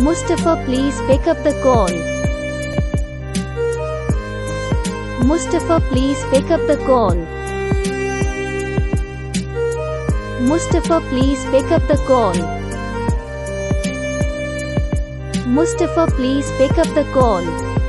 Mustafa, please pick up the call. Mustafa, please pick up the call. Mustafa, please pick up the call. Mustafa, please pick up the call.